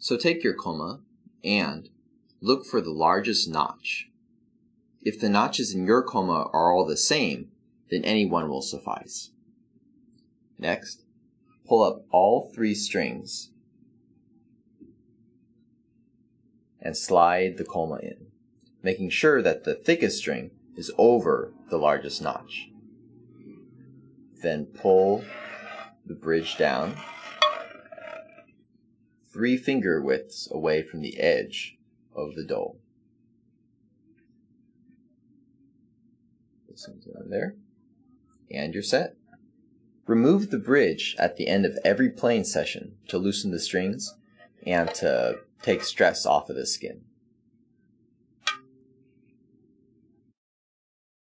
So take your Koma and look for the largest notch. If the notches in your Koma are all the same, then any one will suffice. Next, pull up all 3 strings and slide the Koma in, making sure that the thickest string is over the largest notch. Then pull the bridge down 3 finger widths away from the edge of the dole. Put something on there, and you're set. Remove the bridge at the end of every playing session to loosen the strings and to take stress off of the skin.